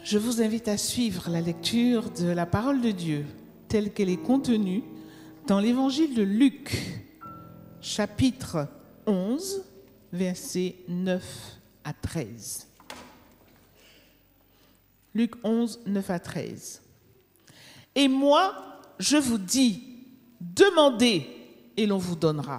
Je vous invite à suivre la lecture de la parole de Dieu telle qu'elle est contenue dans l'évangile de Luc, chapitre 11, versets 9 à 13. Luc 11, 9 à 13. Et moi, je vous dis, demandez et l'on vous donnera.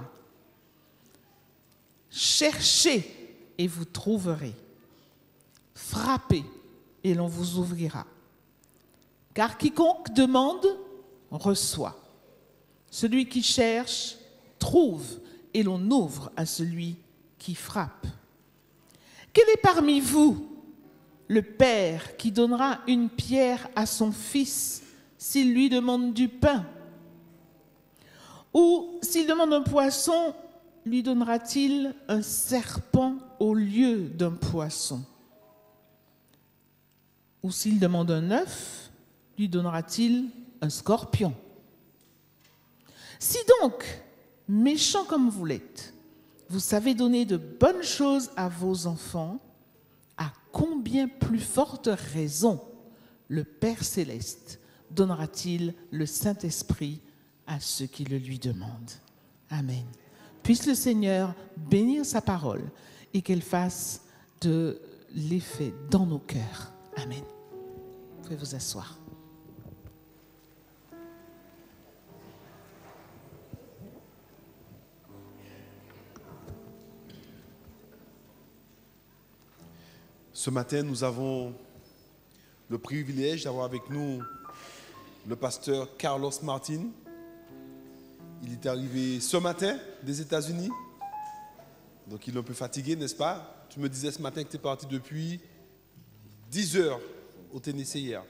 Cherchez et vous trouverez. Frappez et l'on vous ouvrira. Car quiconque demande, reçoit. Celui qui cherche, trouve et l'on ouvre à celui qui frappe. Quel est parmi vous le père qui donnera une pierre à son fils s'il lui demande du pain? Ou s'il demande un poisson, lui donnera-t-il un serpent au lieu d'un poisson? Ou s'il demande un œuf, lui donnera-t-il un scorpion? Si donc, méchants comme vous l'êtes, vous savez donner de bonnes choses à vos enfants, à combien plus forte raison le Père Céleste donnera-t-il le Saint-Esprit à ceux qui le lui demandent? Amen. Puisse le Seigneur bénir sa parole et qu'elle fasse de l'effet dans nos cœurs. Amen. Vous pouvez vous asseoir. Ce matin, nous avons le privilège d'avoir avec nous le pasteur Carlos Martin. Il est arrivé ce matin des États-Unis. Donc il est un peu fatigué, n'est-ce pas? Tu me disais ce matin que tu es parti depuis 10 heures au Tennessee hier.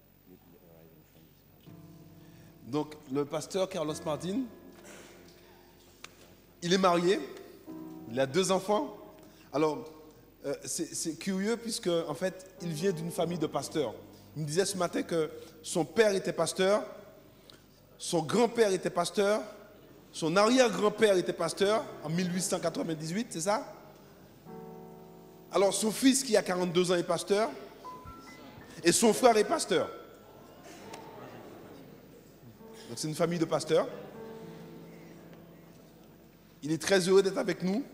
Donc le pasteur Carlos Martin, il est marié, il a 2 enfants. Alors, c'est curieux puisque en fait, il vient d'une famille de pasteurs. Il me disait ce matin que son père était pasteur, son grand-père était pasteur, son arrière-grand-père était pasteur en 1898, c'est ça? Alors son fils qui a 42 ans est pasteur et son frère est pasteur. Donc c'est une famille de pasteurs. Il est très heureux d'être avec nous.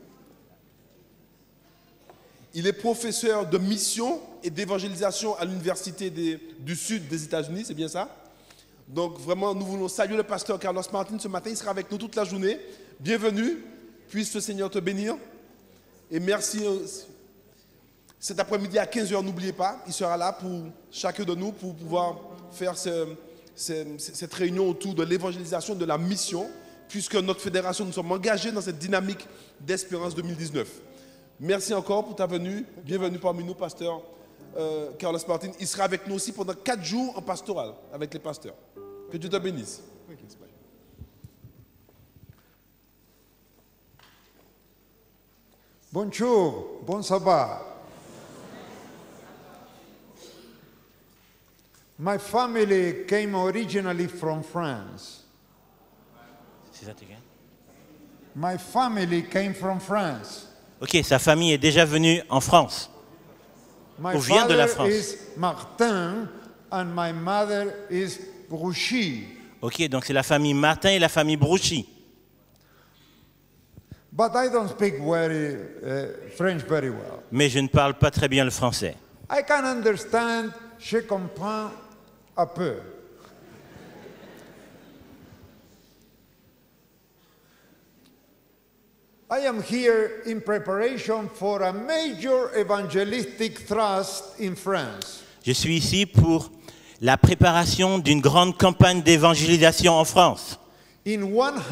Il est professeur de mission et d'évangélisation à l'université du sud des États-Unis, c'est bien ça? Donc vraiment, nous voulons saluer le pasteur Carlos Martin ce matin. Il sera avec nous toute la journée. Bienvenue. Puisse le Seigneur te bénir. Et merci. Cet après-midi à 15h, n'oubliez pas, il sera là pour chacun de nous pour pouvoir faire cette réunion autour de l'évangélisation, de la mission, puisque notre fédération, nous sommes engagés dans cette dynamique d'Espérance 2019. Merci encore pour ta venue. Bienvenue parmi nous, pasteur Carlos Martin. Il sera avec nous aussi pendant 4 jours en pastoral avec les pasteurs. Que Dieu te bénisse. Bonjour, bon sabbat. My family came originally from France. C'est ça, again? My family came from France. Ok, sa famille est déjà venue en France. My Ou vient de la father France. is Martin and my mother is Brouchy. Ok, donc c'est la famille Martin et la famille Brouchy. But I don't speak French very well. Mais je ne parle pas très bien le français. I can understand, je comprends un peu. I am here in preparation for a major evangelistic thrust in France. Je suis ici pour la préparation d'une grande campagne d'évangélisation en France. In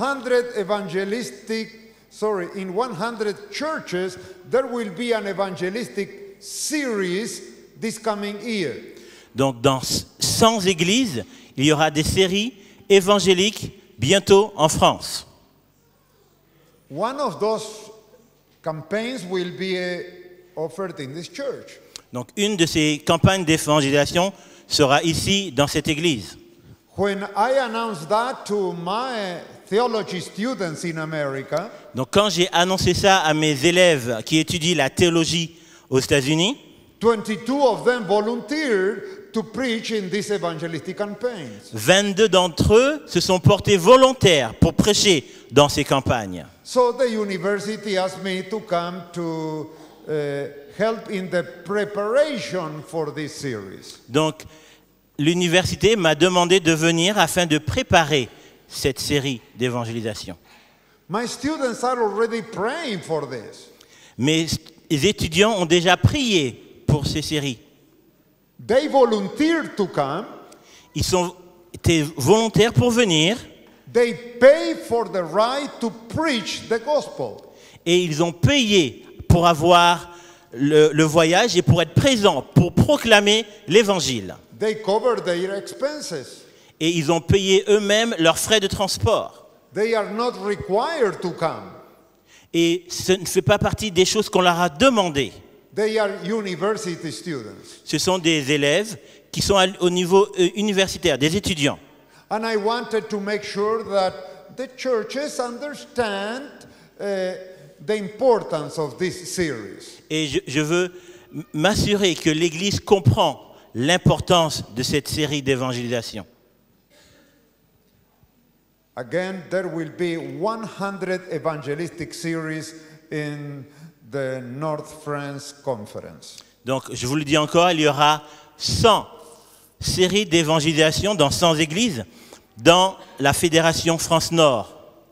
100 churches, there will be an evangelistic series this coming year. Donc dans 100 églises, il y aura des séries évangéliques bientôt en France. One of those campaigns will be offered in this church. Donc une de ces campagnes d'évangélisation sera ici dans cette église. When I announced that to my theology students in America, Donc quand j'ai annoncé ça à mes élèves qui étudient la théologie aux États-Unis, 22 of them volunteered to preach in these evangelistic campaigns. 22 d'entre eux se sont portés volontaires pour prêcher dans ces campagnes. So the university asked me to come to help in the preparation for this series. Donc, l'université m'a demandé de venir afin de préparer cette série d'évangélisation. My students are already praying for this. Mes étudiants ont déjà prié pour ces séries. They volunteered to come. Ils ont été volontaires pour venir They pay for the right to preach the gospel. et ils ont payé pour avoir le voyage et pour être présents, pour proclamer l'évangile. They cover their expenses. Et ils ont payé eux-mêmes leurs frais de transport. They are not required to come. Et ce ne fait pas partie des choses qu'on leur a demandées. They are university students. Ce sont des élèves qui sont au niveau universitaire, des étudiants. And I wanted to make sure that the churches understand the importance of this series. Et je veux m'assurer que l'Église comprend l'importance de cette série d'évangélisation. Again, there will be 100 evangelistic series in the North France Conference. Donc, je vous le dis encore, il y aura 100 séries d'évangélisation dans 100 églises dans la Fédération France-Nord.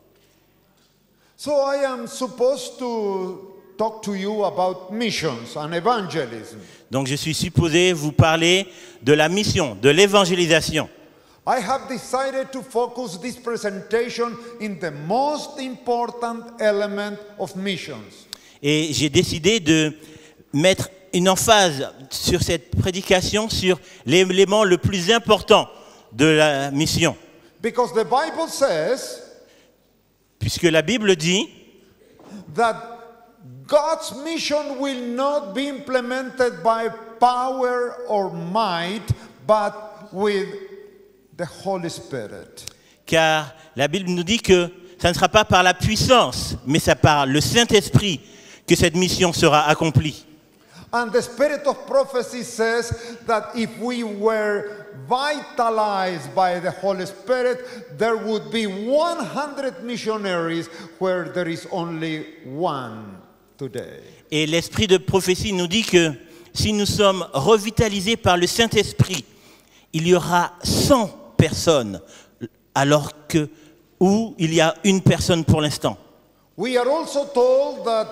So I am supposed to talk to you about missions and evangelism. Donc, je suis supposé vous parler de la mission, de l'évangélisation. I have decided to focus this presentation in the most important element of missions. Et j'ai décidé de mettre une emphase sur cette prédication sur l'élément le plus important de la mission. Because the Bible says Puisque la Bible dit that God's mission will not be implemented by power or might, but with the Holy Spirit. car la Bible nous dit que ça ne sera pas par la puissance, mais ça par le Saint-Esprit que cette mission sera accomplie. And the spirit of prophecy says that if we were vitalized by the Holy Spirit, there would be 100 missionaries where there is only one today. Et l'esprit de prophétie nous dit que si nous sommes revitalisés par le Saint-Esprit, il y aura 100 personnes, alors que où il y a une personne pour l'instant. We are also told that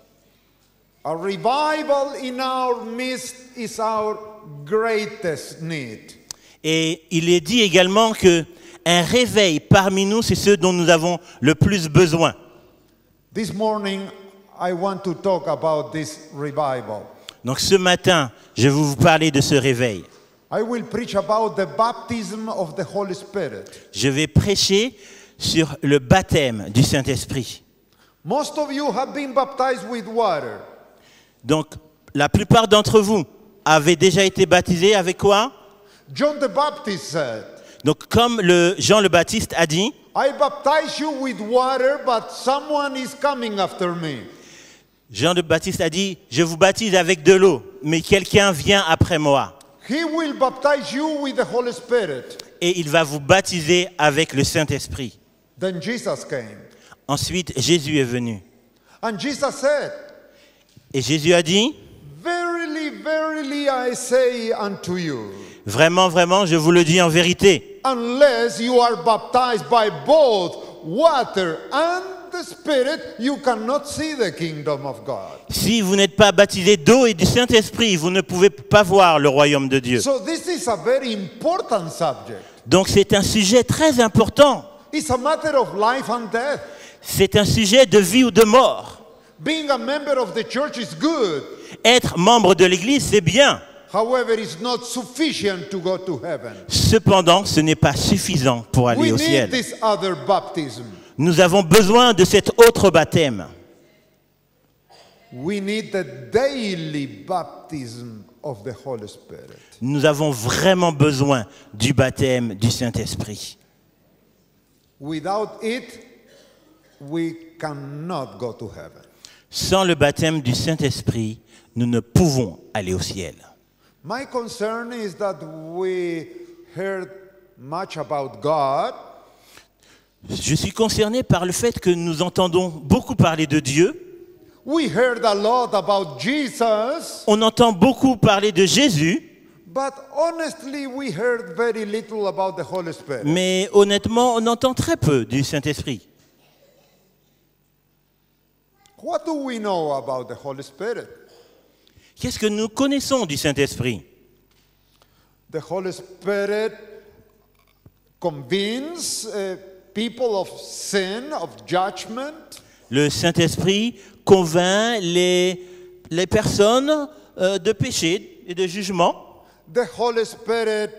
a revival in our midst is our greatest need. Et il est dit également que un réveil parmi nous, c'est ce dont nous avons le plus besoin. This morning, I want to talk about this revival. Donc ce matin, je vais vous parler de ce réveil. I will preach about the baptism of the Holy Spirit. Je vais prêcher sur le baptême du Saint-Esprit. Most of you have been baptized with water. Donc, la plupart d'entre vous avaient déjà été baptisés avec quoi? John the Baptist said, Donc, comme Jean le Baptiste a dit, I baptize you with water, but someone is coming after me. Jean le Baptiste a dit, je vous baptise avec de l'eau, mais quelqu'un vient après moi. He will baptize you with the Holy Spirit. Et il va vous baptiser avec le Saint-Esprit. Then Jesus came. Ensuite, Jésus est venu. And Jesus said, Et Jésus a dit, Verily, verily, I say unto you, vraiment, vraiment, je vous le dis en vérité, unless you are baptized by both water and the Spirit, you cannot see the kingdom of God. si vous n'êtes pas baptisé d'eau et du Saint-Esprit, vous ne pouvez pas voir le royaume de Dieu. So this is a very important subject. Donc c'est un sujet très important. It's a matter of life and death. C'est un sujet de vie ou de mort. Being a member of the church is good. Être membre de l'Église, c'est bien. However, it's not sufficient to go to heaven. Cependant, ce n'est pas suffisant pour aller We au need ciel. this other baptism. Nous avons besoin de cet autre baptême. We need the daily baptism of the Holy Spirit. Nous avons vraiment besoin du baptême du Saint-Esprit. Without it, we cannot go to heaven. Sans le baptême du Saint-Esprit, nous ne pouvons aller au ciel. My concern is that we heard much about God, Je suis concerné par le fait que nous entendons beaucoup parler de Dieu. we heard a lot about Jesus, On entend beaucoup parler de Jésus, but honestly, we heard very little about the Holy Spirit. mais honnêtement, on entend très peu du Saint-Esprit. What do we know about the Holy Spirit? Qu'est-ce que nous connaissons du Saint-Esprit? The Holy Spirit convinces people of sin, of judgment. Le Saint-Esprit convainc les personnes de péché et de jugement. The Holy Spirit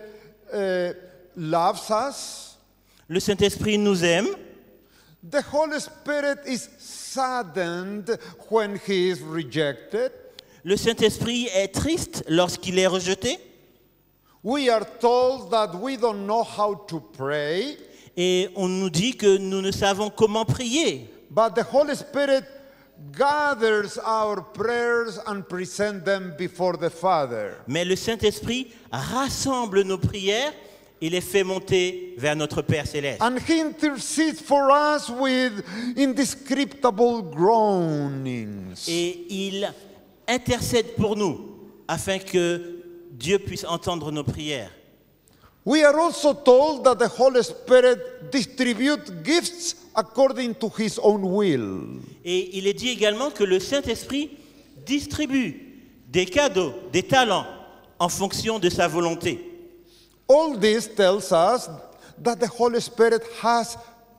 loves us. Le Saint-Esprit nous aime. The Holy Spirit is saddened when he is rejected. Le Saint-Esprit est triste lorsqu'il est rejeté. We are told that we don't know how to pray, Et on nous dit que nous ne savons comment prier. but the Holy Spirit gathers our prayers and presents them before the Father. Mais le Saint-Esprit rassemble nos prières et les fait monter vers notre Père céleste. And he intercedes for us with indescribable groanings. Et il intercède pour nous afin que Dieu puisse entendre nos prières. We are also told that the Holy Spirit distributes gifts according to his own will. Et il est dit également que le Saint-Esprit distribue des cadeaux, des talents en fonction de sa volonté. All this tells us that the Holy Spirit has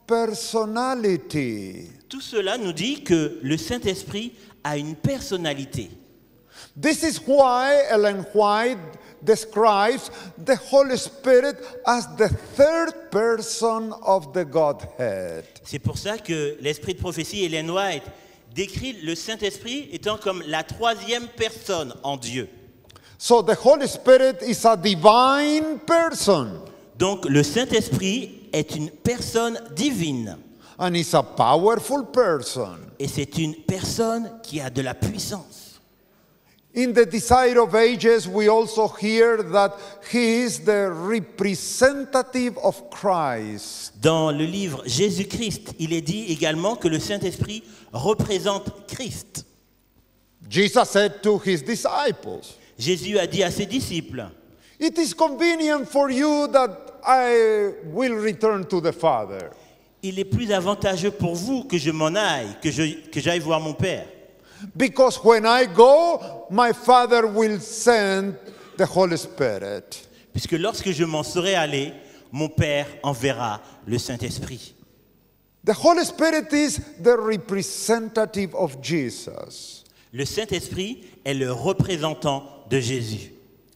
personality. Tout cela nous dit que le Saint-Esprit a une personnalité. This is why Ellen White describes the Holy Spirit as the third person of the Godhead. C'est pour ça que l'esprit de prophétie, Ellen White, décrit le Saint-Esprit étant comme la troisième personne en Dieu. So the Holy Spirit is a divine person Donc le Saint-Esprit est une personne divine. and is a powerful person. Et c'est une personne qui a de la puissance. In the Desire of Ages, we also hear that he is the representative of Christ. Dans le livre Jésus-Christ, il est dit également que le Saint-Esprit représente Christ. Jesus said to his disciples, Jésus a dit à ses disciples, "It is convenient for you that I will return to the Father, il est plus avantageux pour vous que je m'en aille, que j'aille voir mon Père. because when I go, my Father will send the Holy Spirit." Puisque lorsque je m'en serai allé, mon Père enverra le Saint-Esprit. The Holy Spirit is the representative of Jesus. Le Saint-Esprit est le représentant de Jésus.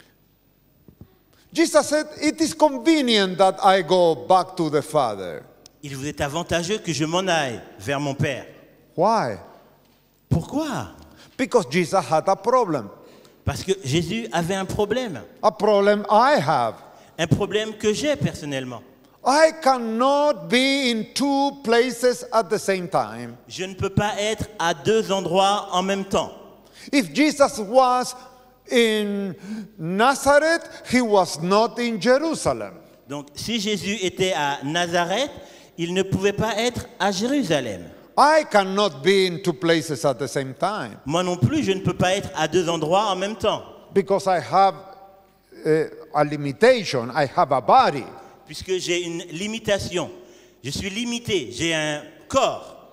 Jesus said, "It is convenient that I go back to the Father." Il vous est avantageux que je m'en aille vers mon Père. Why? Pourquoi? Because Jesus had a problem. Parce que Jésus avait un problème I have. un problème que j'ai personnellement. I cannot be in two places at the same time. Je ne peux pas être à deux endroits en même temps. If Jesus was in Nazareth, he was not in Jerusalem. Donc, si Jésus était à Nazareth, il ne pouvait pas être à Jérusalem. I cannot be in two places at the same time Moi non plus, je ne peux pas être à deux endroits en même temps, because I have a limitation. I have a body. puisque j'ai une limitation. Je suis limité, j'ai un corps.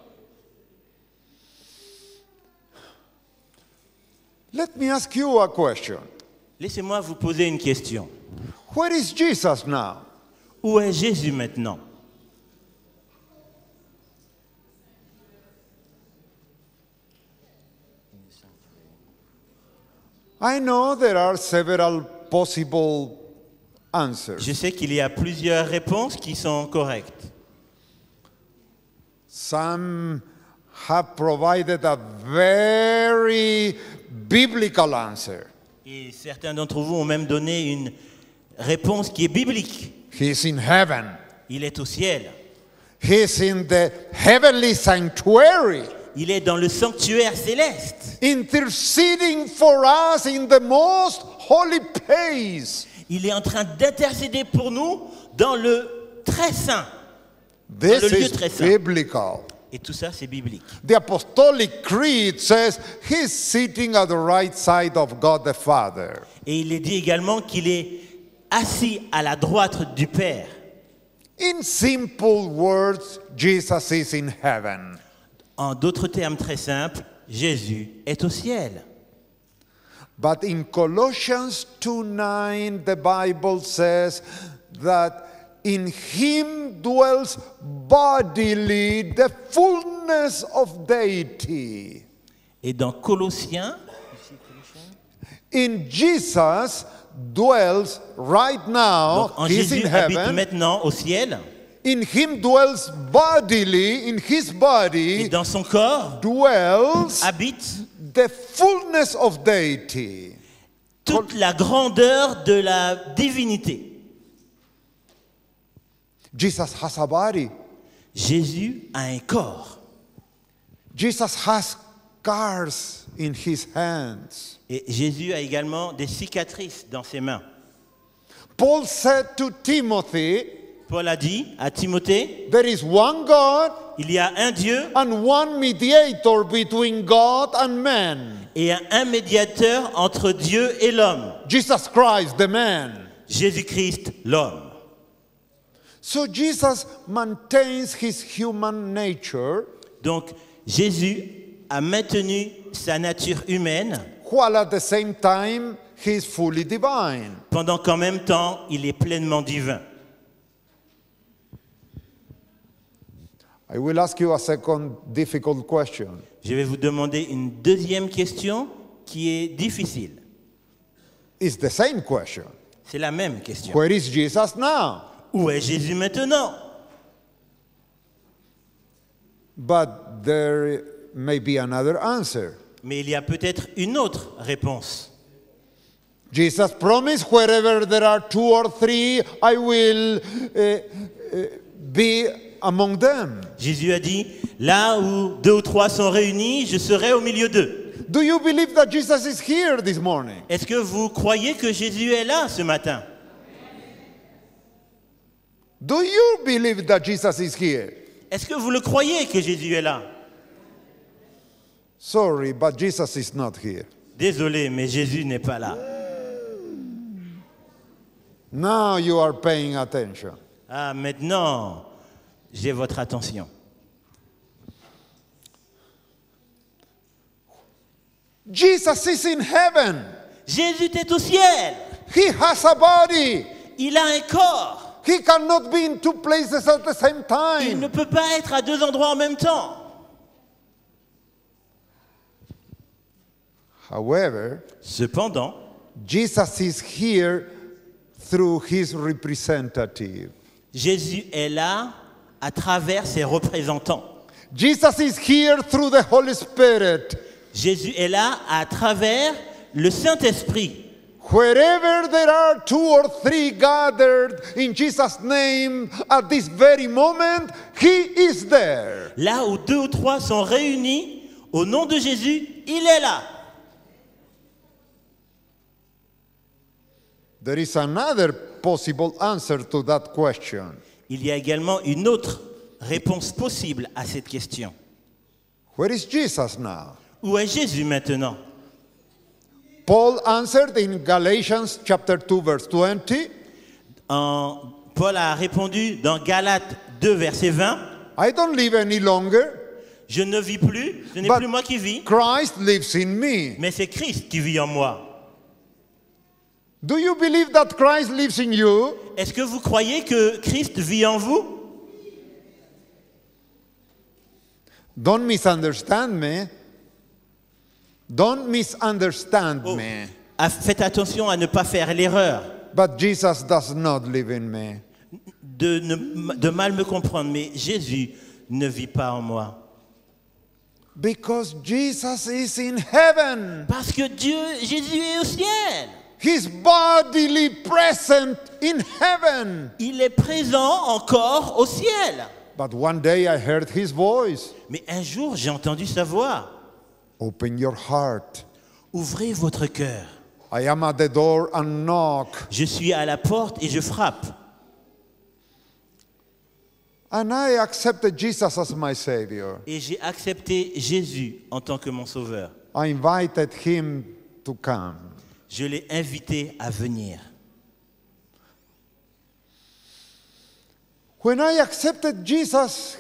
Let me ask you a question. Laissez-moi vous poser une question. Where is Jesus now? Où est Jésus maintenant? I know there are several possible answers. Je sais qu'il y a plusieurs réponses qui sont correctes. Some have provided a very biblical answer. Et certains d'entre vous ont même donné une réponse qui est biblique. He's in heaven. Il est au ciel. He's in the heavenly sanctuary. Il est dans le sanctuaire céleste. interceding for us in the most holy place. Il est en train d'intercéder pour nous dans le très saint. This le lieu is très saint. biblical. Et tout ça, c'est biblique. The Apostolic Creed says he's sitting at the right side of God the Father. Et il est dit également qu'il est assis à la droite du Père. In simple words, Jesus is in heaven. En d'autres termes très simples, Jésus est au ciel. But in Colossians 2:9, the Bible says that in him dwells bodily the fullness of deity. Et dans Colossiens, In Jesus dwells right now, donc en he's Jésus in habite heaven. maintenant au ciel, In him dwells bodily, in his et body dans son corps dwells habite the fullness of deity. toute la grandeur de la divinité. Jesus has a body. Jésus a un corps. Jesus has scars in his hands. Et Jésus a également des cicatrices dans ses mains. Paul said to Timothy, Paul a dit à Timothée, there is one God il y a un Dieu and one mediator between God and man, et un médiateur entre Dieu et l'homme, Jesus Christ, the man. Jésus-Christ, l'homme. So Jesus maintains his human nature Donc Jésus a maintenu sa nature humaine while at the same time he is fully divine. pendant qu'en même temps il est pleinement divin. I will ask you a second difficult question. Je vais vous demander une deuxième question qui est difficile. It's the same question. C'est la même question. Where is Jesus now? Où est Jésus maintenant? But there may be another answer. Mais il y a peut-être une autre réponse. Jesus promised, wherever there are two or three, I will be among them. Jésus a dit, là où 2 ou 3 sont réunis, je serai au milieu d'eux. Do you believe that Jesus is here this morning? Est-ce que vous croyez que Jésus est là ce matin? Do you believe that Jesus is here? Est-ce que vous le croyez que Jésus est là? Sorry, but Jesus is not here. Désolé, mais Jésus n'est pas là. Now you are paying attention. Ah, maintenant, j'ai votre attention. Jesus is in heaven. Jésus est au ciel. He has a body. Il a un corps. He cannot be in two places at the same Il ne time. peut pas être à 2 endroits en même temps. However, Cependant, Jesus is here through his representative. Jésus est là à travers ses représentants. Jesus is here through the Holy Spirit. Jésus est là à travers le Saint-Esprit. Wherever there are two or three gathered in Jesus' name at this very moment, he is there. Là où 2 ou 3 sont réunis, au nom de Jésus, il est là. There is another possible answer to that question. Il y a également une autre réponse possible à cette question. Where is Jesus now? Où est Jésus maintenant? Paul answered in Galatians chapter 2 verse 20, Paul a répondu dans Galates 2, verset 20, I don't live any longer, « Je ne vis plus, ce n'est But- plus moi qui vis, Christ lives in me. mais c'est Christ qui vit en moi. Do you believe that Christ lives in you? » Est-ce que vous croyez que Christ vit en vous? Don't misunderstand me. Don't misunderstand Oh. me. Faites attention à ne pas faire l'erreur But Jesus does not live in me. de mal me comprendre, mais Jésus ne vit pas en moi. Because Jesus is in heaven. Parce que Jésus est au ciel. He's bodily present in heaven. Il est présent encore au ciel. But one day I heard his voice. Mais un jour, j'ai entendu sa voix. Open your heart. Ouvrez votre cœur. I am at the door and knock. Je suis à la porte et je frappe. And I accepted Jesus as my Savior. Et j'ai accepté Jésus en tant que mon sauveur. I invited him to come. Je l'ai invité à venir. When I accepted Jesus,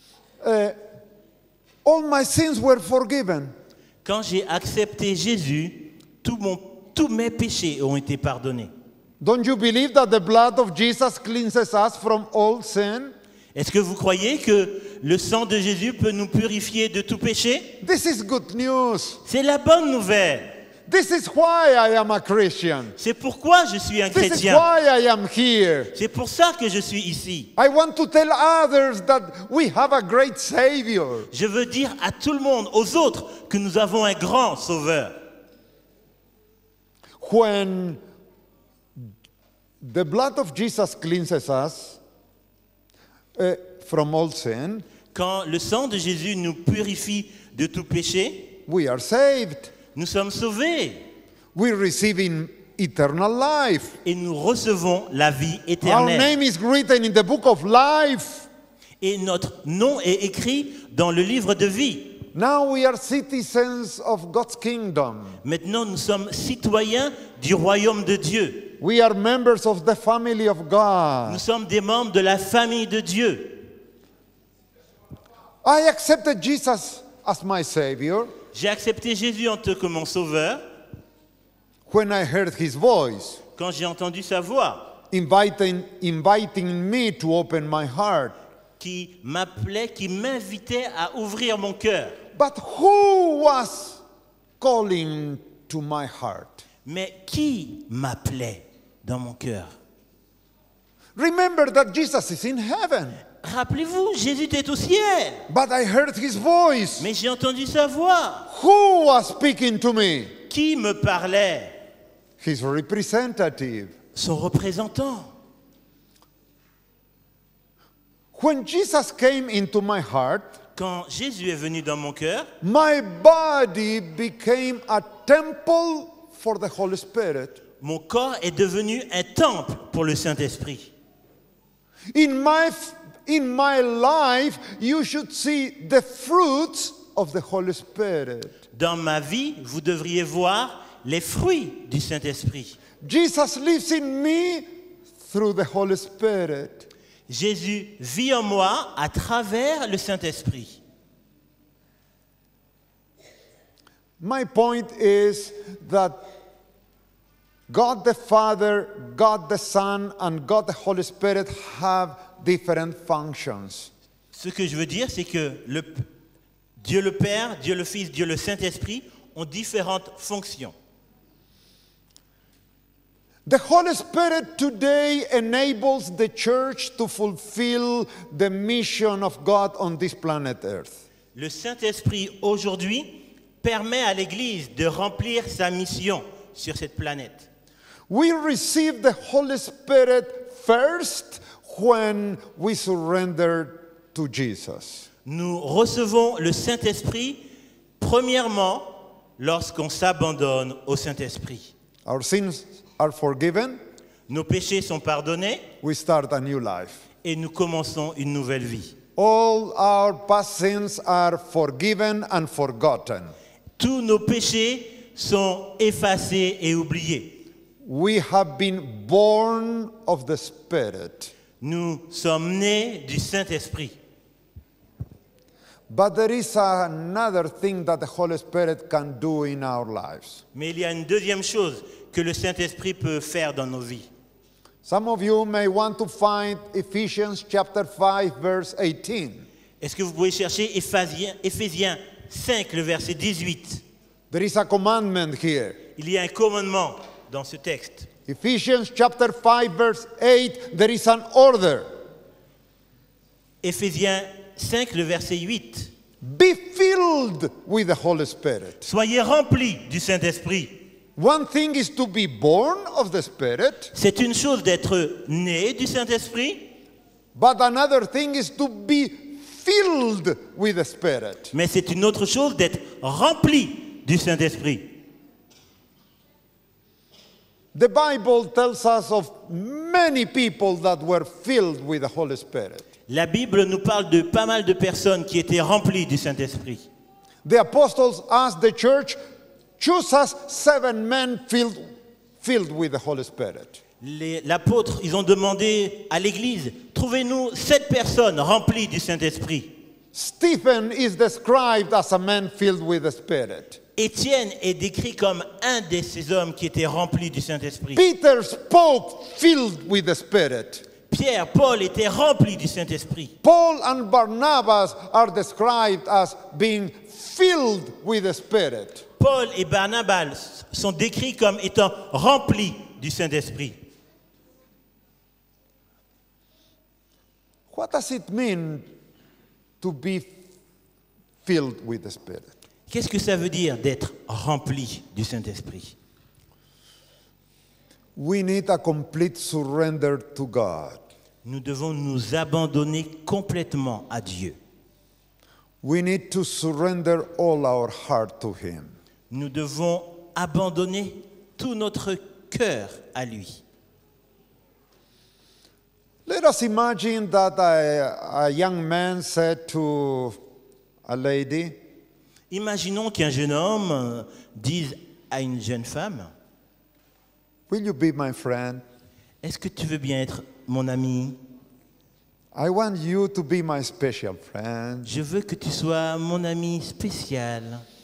all my sins were forgiven. Quand j'ai accepté Jésus, tous mes péchés ont été pardonnés. Don't you believe that the blood of Jesus cleanses us from all sin? Est-ce que vous croyez que le sang de Jésus peut nous purifier de tout péché? This is good news. C'est la bonne nouvelle. This is why I am a Christian. C'est pourquoi je suis un This is chrétien. why I am here. C'est pour ça que je suis ici. I want to tell others that we have a great Savior. Je veux dire à tout le monde, aux autres, que nous avons un grand sauveur. When the blood of Jesus cleanses us from all sin, Quand le sang de Jésus nous purifie de tout péché, we are saved. nous sommes sauvés We receive eternal life. et nous recevons la vie Our éternelle. name is written in the book of life. Et notre nom est écrit dans le livre de vie. Now we are citizens of God's kingdom. Maintenant, nous sommes citoyens du royaume de Dieu. We are members of the family of God. Nous sommes des membres de la famille de Dieu. I accepted Jesus as my Savior J'ai accepté Jésus en tant que mon sauveur when I heard his voice, quand j'ai entendu sa voix inviting me to open my heart. qui m'appelait, qui m'invitait à ouvrir mon cœur. But who was calling to my heart? Mais qui m'appelait dans mon cœur? Remember that Jesus is in heaven, Rappelez-vous, Jésus était au ciel, but I heard his voice. mais j'ai entendu sa voix. Who was speaking to me? Qui me parlait? His representative. Son représentant. When Jesus came into my heart, Quand Jésus est venu dans mon cœur, my body became a temple for the Holy Spirit. mon corps est devenu un temple pour le Saint-Esprit. In my life, you should see the fruits of the Holy Spirit. Dans ma vie, vous devriez voir les fruits du Saint-Esprit. Jesus lives in me through the Holy Spirit. Jésus vit en moi à travers le Saint-Esprit. My point is that God the Father, God the Son, and God the Holy Spirit have different functions. Ce que je veux dire, c'est que Dieu le Père, Dieu le Fils, Dieu le Saint-Esprit ont différentes fonctions. The Holy Spirit today enables the church to fulfill the mission of God on this planet Earth. Le Saint-Esprit aujourd'hui permet à l'Église de remplir sa mission sur cette planète. We receive the Holy Spirit first when we surrender to Jesus. Nous recevons le Saint-Esprit premièrement lorsqu'on s'abandonne au Saint-Esprit. Our sins are forgiven, Nos péchés sont pardonnés we start a new life. et nous commençons une nouvelle vie. All our past sins are forgiven and forgotten. Tous nos péchés sont effacés et oubliés. We have been born of the Spirit. Nous sommes nés du Saint-Esprit. But there is another thing that the Holy Spirit can do in our lives. Mais il y a une deuxième chose que le Saint-Esprit peut faire dans nos vies. Some of you may want to find Ephesians chapter 5 verse 18. Est-ce que vous pouvez chercher Éphésiens 5, le verset 18? There is a commandment here. Il y a un commandement dans ce texte. Ephesians chapter 5 verse 8, there is an order. Éphésiens 5, le verset 8. Be filled with the Holy Spirit. Soyez remplis du Saint-Esprit. One thing is to be born of the Spirit, C'est une chose d'être né du Saint-Esprit, But another thing is to be filled with the Spirit. Mais c'est une autre chose d'être rempli du Saint-Esprit. The Bible tells us of many people that were filled with the Holy Spirit. La Bible nous parle de pas mal de personnes qui étaient remplies du Saint-Esprit. The apostles asked the church, choose us 7 men filled with the Holy Spirit. L'apôtre, ils ont demandé à l'Église, trouvez-nous 7 personnes remplies du Saint-Esprit. Stephen is described as a man filled with the Spirit. Étienne est décrit comme un de ces hommes qui étaient remplis du Saint-Esprit. Peter spoke filled with the Spirit. Pierre, Paul étaient remplis du Saint-Esprit. Paul and Barnabas are described as being filled with the Spirit. Paul et Barnabas sont décrits comme étant remplis du Saint-Esprit. What does it mean to be filled with the Spirit? Qu'est-ce que ça veut dire d'être rempli du Saint-Esprit? We need a complete surrender to God. Nous devons nous abandonner complètement à Dieu. We need to surrender all our heart to Him. Nous devons abandonner tout notre cœur à lui. Let us imagine that a young man said to a lady, Imaginons qu'un jeune homme dise à une jeune femme, will you be my friend? est-ce que tu veux bien être mon ami? I want you to be my special friend. Je veux que tu sois mon ami spécial.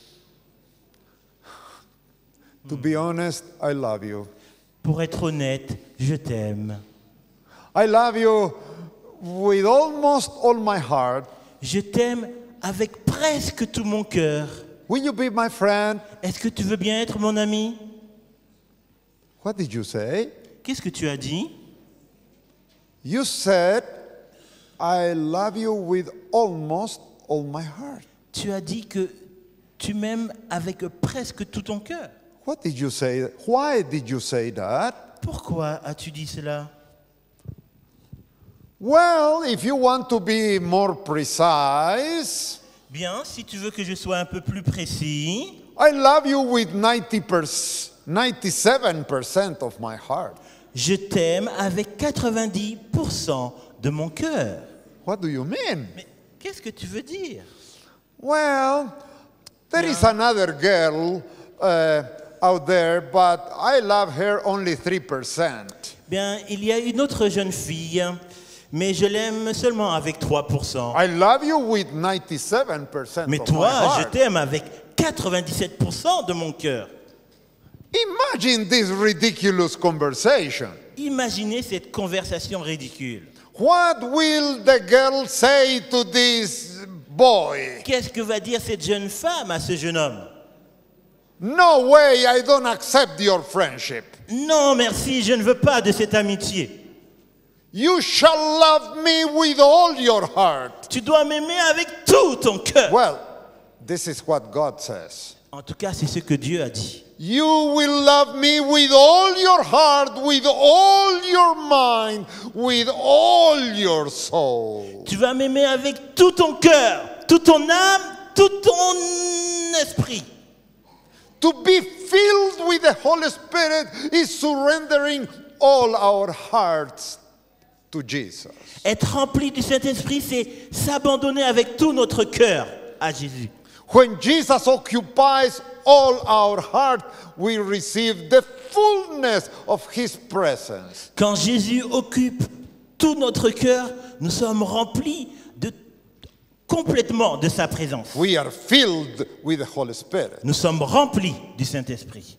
To be honest, I love you. Pour être honnête, je t'aime. I love you with almost all my heart. Je t'aime avec presque tout mon cœur. Will you be my friend? Est-ce que tu veux bien être mon ami? What did you say? Qu'est-ce que tu as dit? You said, I love you with almost all my heart. Tu as dit que tu m'aimes avec presque tout ton cœur. What did you say? Why did you say that? Pourquoi as-tu dit cela? Well, if you want to be more precise, Bien, si tu veux que je sois un peu plus précis, I love you with 97% of my heart. je t'aime avec 90% de mon cœur. What do you mean? Mais qu'est-ce que tu veux dire? Well, there is another girl out there, but I love her only 3%. Bien, il y a une autre jeune fille, mais je l'aime seulement avec 3%. I love you with 97% Mais of toi, my je heart. t'aime avec 97% de mon cœur. Imagine this ridiculous conversation. Imaginez cette conversation ridicule. What will the girl say to this boy? Qu'est-ce que va dire cette jeune femme à ce jeune homme? No way, I don't accept your friendship. Non, merci, je ne veux pas de cette amitié. You shall love me with all your heart. Tu dois m'aimer avec tout ton cœur. Well, this is what God says. En tout cas, c'est ce que Dieu a dit. You will love me with all your heart, with all your mind, with all your soul. Tu vas m'aimer avec tout ton cœur, toute ton âme, tout ton esprit. To be filled with the Holy Spirit is surrendering all our hearts to Jesus. Être rempli du Saint-Esprit, c'est s'abandonner avec tout notre cœur à Jésus. When Jesus occupies all our heart, we receive the fullness of His presence. Quand Jésus occupe tout notre cœur, nous sommes remplis complètement de sa présence. We are filled with the Holy Spirit. Nous sommes remplis du Saint-Esprit.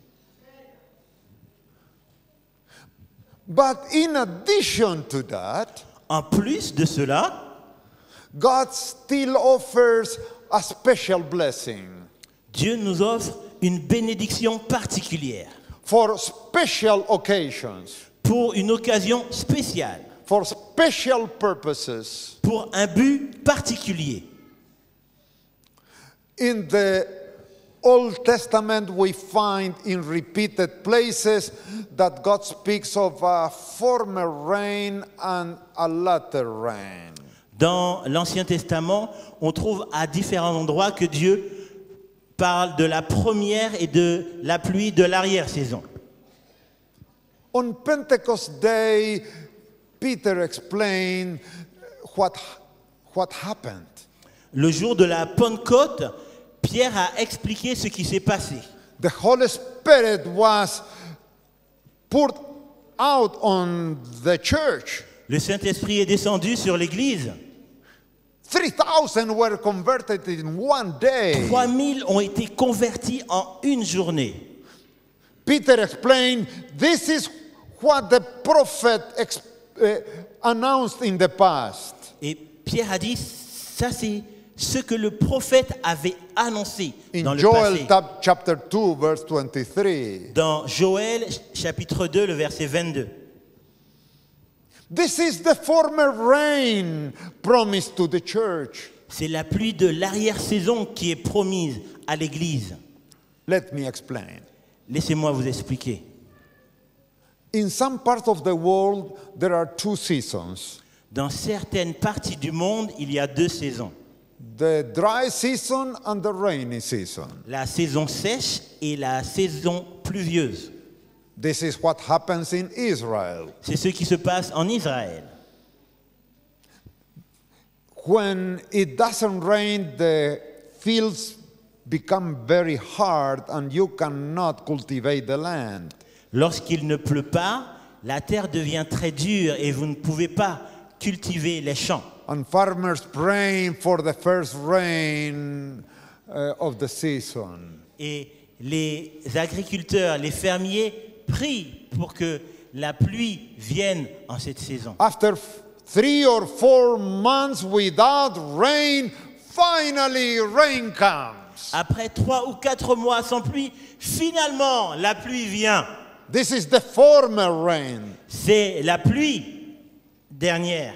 But in addition to that, En plus de cela, God still offers a special blessing Dieu nous offre une bénédiction particulière for special occasions, pour une occasion spéciale, for special purposes. pour un but particulier. In the Old Testament, we find in repeated places that God speaks of a former rain and a latter rain. Dans l'Ancien Testament, on trouve à différents endroits que Dieu parle de la première et de la pluie de l'arrière-saison. On Pentecost Day, Peter explained what happened. Le jour de la Pentecôte, Pierre a expliqué ce qui s'est passé. The Holy Spirit was poured out on the church. Le Saint-Esprit est descendu sur l'Église. 3,000 were converted in one day. 3000 ont été convertis en une journée. Peter explained, this is what the prophet announced in the past. Et Pierre a dit, ça c'est ce que le prophète avait annoncé dans In le Joel passé. chapter 2, verse 23. Dans Joël chapitre 2, le verset 22. This is the former rain promised to the church. C'est la pluie de l'arrière-saison qui est promise à l'Église. Let me explain. Laissez-moi vous expliquer. In some parts of the world, there are two seasons. Dans certaines parties du monde, il y a deux saisons. The dry season and the rainy season. La saison sèche et la saison pluvieuse. This is what happens in Israel. C'est ce qui se passe en Israël. When it doesn't rain, the fields become very hard and you cannot cultivate the land. Lorsqu'il ne pleut pas, la terre devient très dure et vous ne pouvez pas cultiver les champs. And farmers praying for the first rain of the season. Et les agriculteurs, les fermiers prient pour que la pluie vienne en cette saison. After 3 or 4 months without rain, finally rain comes. Après 3 ou 4 mois sans pluie, finalement la pluie vient. This is the former rain. C'est la pluie dernière.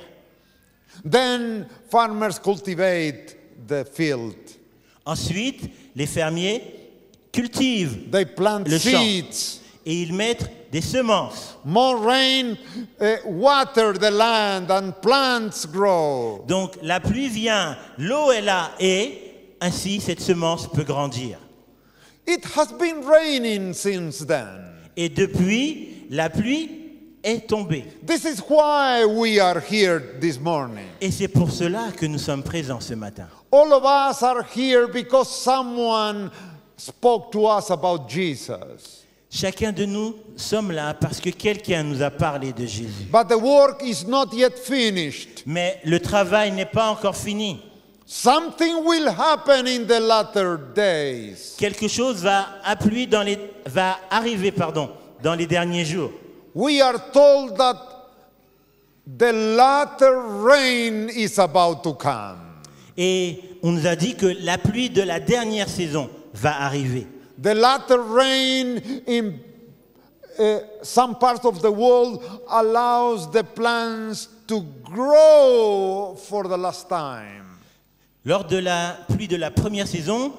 Then farmers cultivate the field. Ensuite, les fermiers cultivent They plant le champ seeds. et ils mettent des semences. More rain, water the land and plants grow. Donc la pluie vient, l'eau est là et ainsi cette semence peut grandir. It has been raining since then. Et depuis, la pluie est tombée. This is why we are here this morning. Et c'est pour cela que nous sommes présents ce matin. All of us are here because someone spoke to us about Jesus. Chacun de nous sommes là parce que quelqu'un nous a parlé de Jésus. But the work is not yet finished. Mais le travail n'est pas encore fini. Something will happen in the latter days. Quelque chose va arriver dans les derniers jours. We are told that the latter rain is about to come. Et on nous a dit que la pluie de la dernière saison va arriver. The latter rain in some parts of the world allows the plants to grow for the last time. Lors de la pluie de la première saison,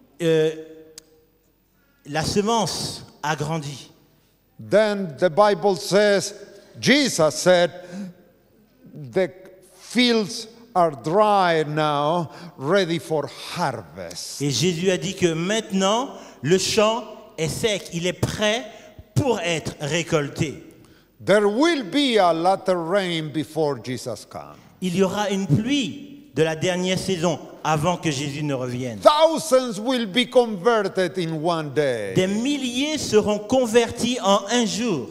la semence a grandi. Then the Bible says, Jesus said, the fields are dry now, ready for harvest. Et Jésus a dit que maintenant, le champ est sec, il est prêt pour être récolté. There will be a latter rain before Jesus comes. Il y aura une pluie de la dernière saison avant que Jésus ne revienne. Thousands will be converted in one day. Des milliers seront convertis en un jour.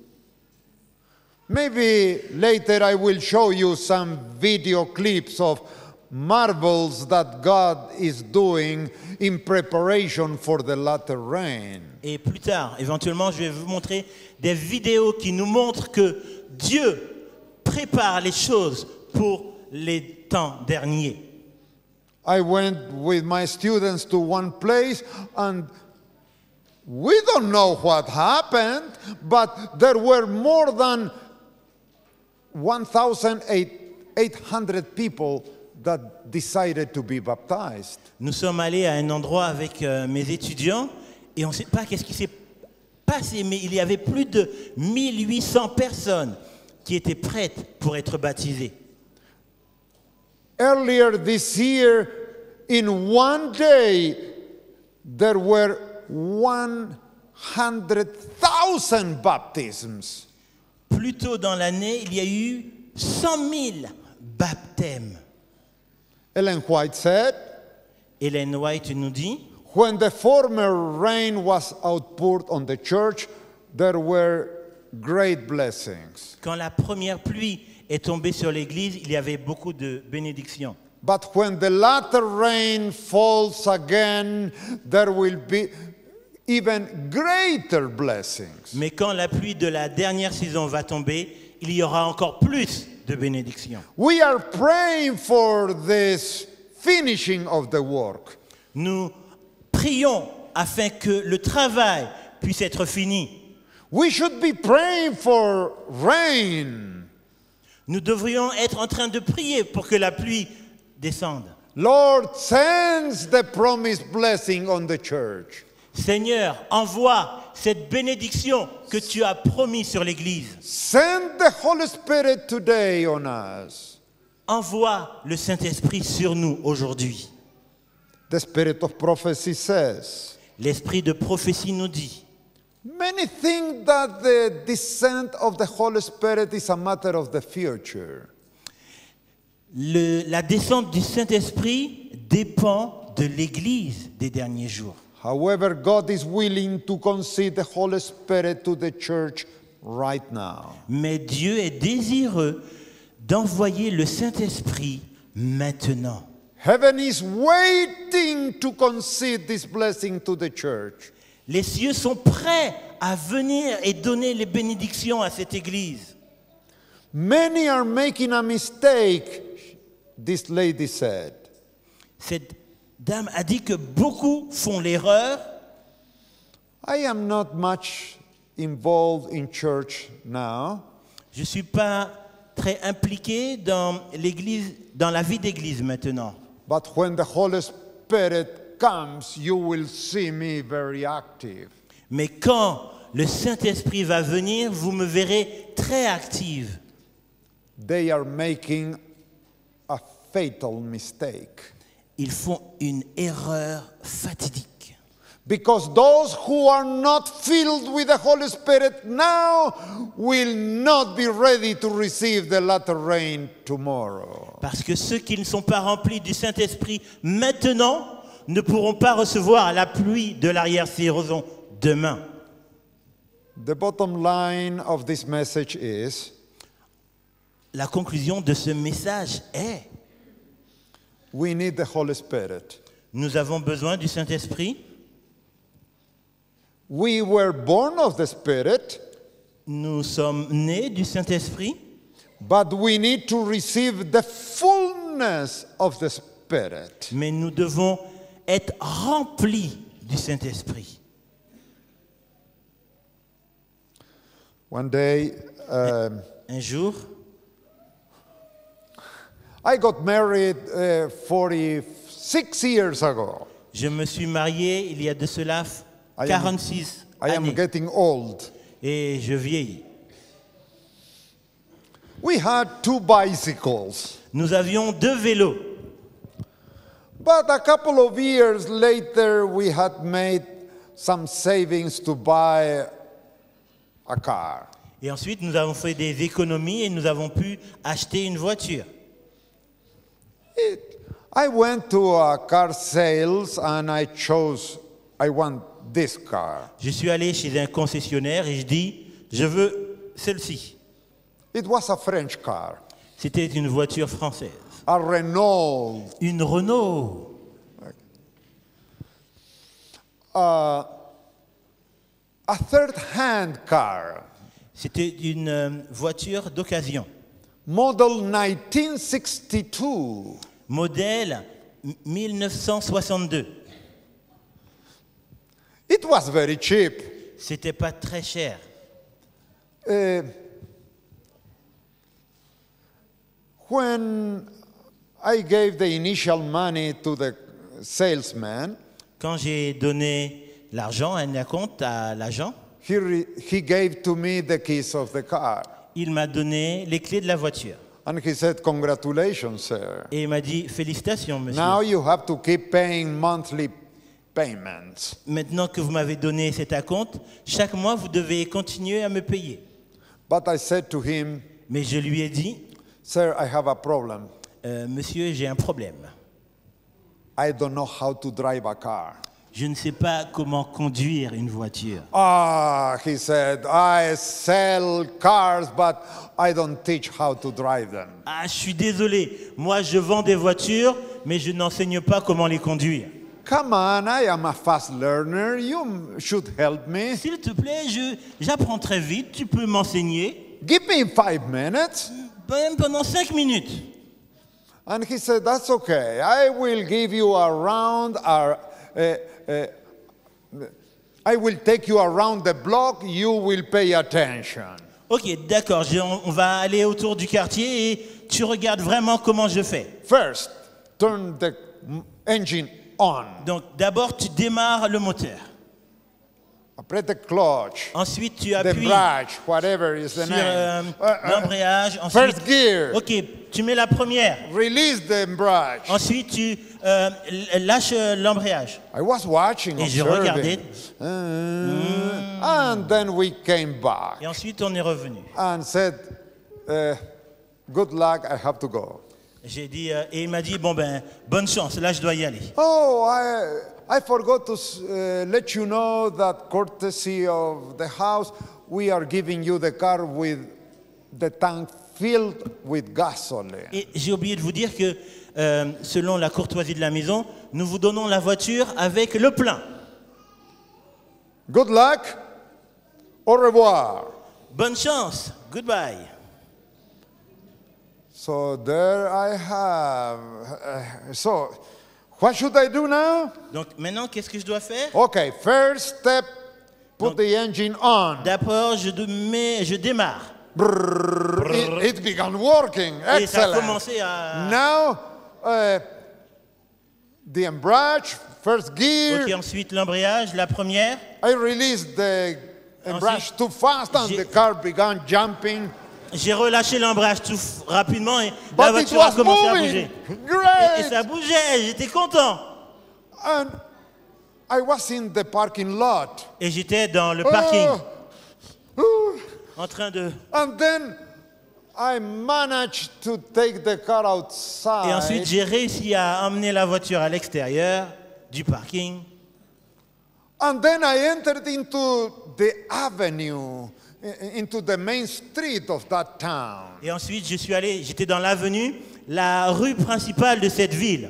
Maybe later I will show you some video clips of marvels that God is doing in preparation for the latter rain. Et plus tard, éventuellement, je vais vous montrer des vidéos qui nous montrent que Dieu prépare les choses pour les temps derniers. I went with my students to one place and we don't know what happened, but there were more than 1,800 people that decided to be baptized. Nous sommes allés à un endroit avec mes étudiants et on ne sait pas qu'est-ce qui s'est passé, mais il y avait plus de 1800 personnes qui étaient prêtes pour être baptisées. Earlier this year, in one day, there were 100,000 baptisms. Plus tôt dans l'année, il y a eu 100 000 baptêmes. Ellen White said, Ellen White nous dit, when the former rain was outpoured on the church, there were great blessings. quand la première pluie est tombée sur l'Église, il y avait beaucoup de bénédictions. But when the latter rain falls again, there will be even greater blessings. Mais quand la pluie de la dernière saison va tomber, il y aura encore plus de bénédictions. We are praying for this finishing of the work. Nous prions afin que le travail puisse être fini. We should be praying for rain. Nous devrions être en train de prier pour que la pluie descende. Lord, sends the promised blessing on the church. Seigneur, envoie cette bénédiction que tu as promis sur l'Église. Send the Holy Spirit today on us. Envoie le Saint-Esprit sur nous aujourd'hui. The spirit of prophecy says, L'esprit de prophétie nous dit, many think that the descent of the Holy Spirit is a matter of the future. la descente du Saint-Esprit dépend de l'Église des derniers jours. However, God is willing to concede the Holy Spirit to the church right now. Mais Dieu est désireux d'envoyer le Saint-Esprit maintenant. Heaven is waiting to concede this blessing to the church. Les cieux sont prêts à venir et donner les bénédictions à cette Église. Many are making a mistake, this lady said. Cette dame a dit que beaucoup font l'erreur. I am not much involved in church now, Je ne suis pas très impliqué dans l'église, dans la vie d'église maintenant. but when the Holy Spirit comes, you will see me very active. Mais quand le Saint-Esprit va venir, vous me verrez très active. They are making a fatal mistake. Ils font une erreur fatidique. Because those who are not filled with the Holy Spirit now will not be ready to receive the latter rain tomorrow. Parce que ceux qui ne sont pas remplis du Saint-Esprit maintenant ne pourront pas recevoir la pluie de l'arrière-saison demain. The bottom line of this message is, La conclusion de ce message est, we need the Holy Spirit. nous avons besoin du Saint-Esprit. We were born of the Spirit, Nous sommes nés du Saint-Esprit, but we need to receive the fullness of the Spirit. mais nous devons être remplis du Saint-Esprit. One day, Un jour, I got married 46 years ago. je me suis marié il y a de cela I am- 46 I am années getting old. et je vieillis. We had 2 bicycles, Nous avions 2 vélos, but a couple of years later, we had made some savings to buy a car. et ensuite nous avons fait des économies et nous avons pu acheter une voiture. I went to a car sales and I want this car. Je suis allé chez un concessionnaire et je dis, je veux celle-ci. It was a French car, C'était une voiture française, a Renault. une Renault. A third-hand car, C'était une voiture d'occasion, model 1962. modèle 1962. It was very cheap. C'était pas très cher. When I gave the initial money to the salesman. Quand j'ai donné l'argent, un acompte à l'agent, He gave to me the keys of the car. il m'a donné les clés de la voiture. And he said, congratulations, sir. Et il m'a dit, félicitations, monsieur. Now you have to keep paying monthly payments. Maintenant que vous m'avez donné cet acompte, chaque mois, vous devez continuer à me payer. But I said to him, Mais je lui ai dit, sir, I have a problem. Monsieur, j'ai un problème. I don't know how to drive a car. Je ne sais pas comment conduire une voiture. Ah, he said, I sell cars, but I don't teach how to drive them. Ah, je suis désolé. Moi, je vends des voitures, mais je n'enseigne pas comment les conduire. Come on, I am a fast learner. You should help me. S'il te plaît, j'apprends très vite. Tu peux m'enseigner. Give me 5 minutes. Même pendant 5 minutes. And he said, that's okay. I will give you around I will take you around the block. You will pay attention. Ok, d'accord. On va aller autour du quartier et tu regardes vraiment comment je fais. First, turn the engine on. Donc, d'abord, tu démarres le moteur. Press the clutch. Ensuite, tu The appuies brake, whatever is the sur name. l'embrayage. First Ensuite, gear. ok, tu mets la première. Release the brake. Ensuite, tu lâches l'embrayage. I was watching, Et je observing. regardais. And then we came back Et ensuite, on est revenu. and said, good luck, I have to go. J'ai dit, et il m'a dit, bon ben, bonne chance, là je dois y aller. Oh, I forgot to let you know that courtesy of the house, we are giving you the car with the tank filled with gasoline. Et j'ai oublié de vous dire que, selon la courtoisie de la maison, nous vous donnons la voiture avec le plein. Good luck. Au revoir. Bonne chance, goodbye. So there I have. So what should I do now? Donc maintenant, qu'est-ce que je dois faire? Okay, first step, put Donc, the engine on. D'abord, je démarre. It began working. Et ça a Excellent. commencé à... Now, the embrage, first gear. Ok, ensuite l'embrayage, la première. I released the embrage Ensuite, too fast and j'ai- the car began jumping. J'ai relâché l'embrayage tout rapidement et But la it voiture a was commencé à moving. bouger. Et Great. ça bougeait, j'étais content. And I was in the parking lot. Et j'étais dans le parking, Oh. en train de... And then I managed to take the car outside. Et ensuite, j'ai réussi à emmener la voiture à l'extérieur du parking. And then I entered into the avenue, into the main street of that town. Et ensuite, j'étais dans l'avenue, la rue principale de cette ville.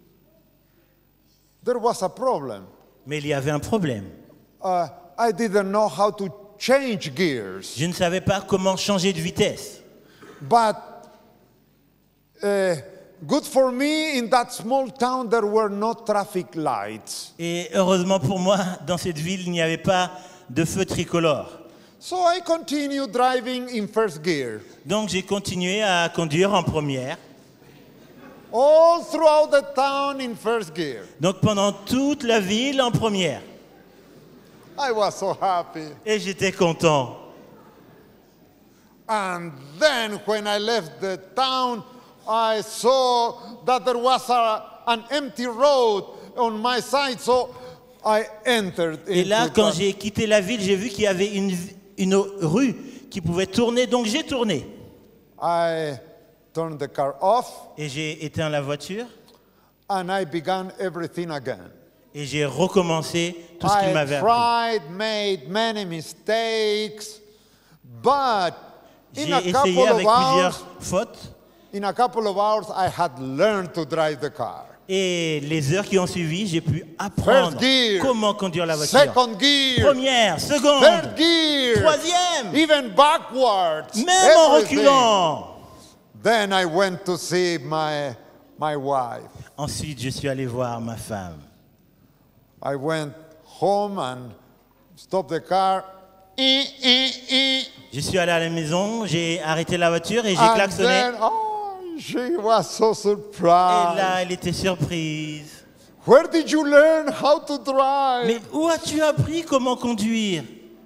There was a problem. Mais il y avait un problème. I didn't know how to change gears. Je ne savais pas comment changer de vitesse. But good for me, in that small town, there were no traffic lights. Et heureusement pour moi, dans cette ville, il n'y avait pas de feu tricolore. So I continued driving in first gear. Donc j'ai continué à conduire en première. All throughout the town in first gear. Donc pendant toute la ville en première. I was so happy. Et j'étais content. And then when I left the town, I saw that there was an empty road on my side, so I entered Et là, into quand that. j'ai quitté la ville, j'ai vu qu'il y avait une rue qui pouvait tourner, donc j'ai tourné. I turned the car off Et j'ai éteint la voiture and I began everything again. et j'ai recommencé tout ce qu'il I m'avait appris. tried, made many mistakes, but J'ai in a essayé couple avec of plusieurs hours, fautes I had learned to drive the car. et les heures qui ont suivi, j'ai pu apprendre First gear, comment conduire la voiture. second gear, Première, seconde, third gear, troisième, even backwards, même en everything. reculant. Then I went to see my wife. Ensuite, je suis allé voir ma femme. I went home and stopped the car. Je suis allé à la maison, j'ai arrêté la voiture et j'ai And klaxonné. then, She was so Et surprised. là, elle était surprise. Where did you learn how to drive? Mais où as-tu appris comment conduire?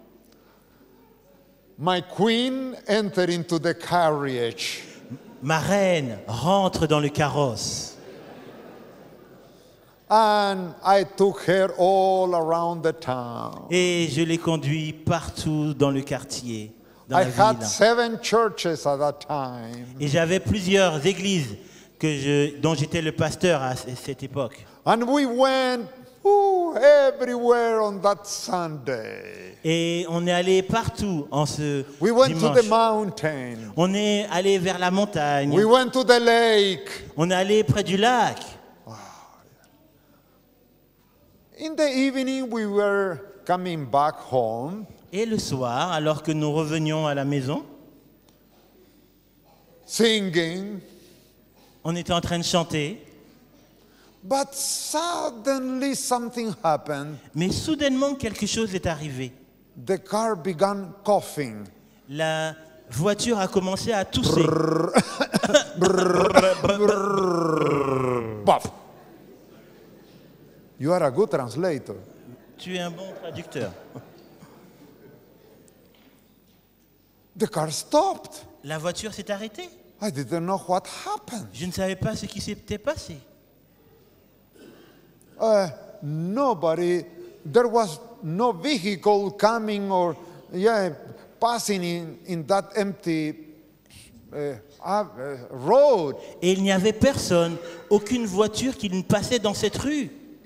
My queen entered into the carriage. Ma reine rentre dans le carrosse. And I took her all around the town. Et je l'ai conduit partout dans le quartier, dans I la had ville. 7 churches at that time. Et j'avais plusieurs églises dont j'étais le pasteur à cette époque. And we went everywhere on that Sunday. Et on est allé partout en ce We went to the dimanche. mountain. On est allé vers la montagne. We went to the lake. On est allé près du lac. In the evening, we were coming back home. Et le soir, alors que nous revenions à la maison, Singing, on était en train de chanter. but suddenly something happened. Mais soudainement, quelque chose est arrivé. The car began coughing. La voiture a commencé à tousser. Puff. You are a good translator. Tu es un bon traducteur. The car stopped. La voiture s'est arrêtée. I didn't know what happened. Je ne savais pas ce qui s'était passé. Nobody, there was no vehicle coming or passing in that empty road. Et il n'y avait personne, aucune voiture qui ne passait dans cette rue.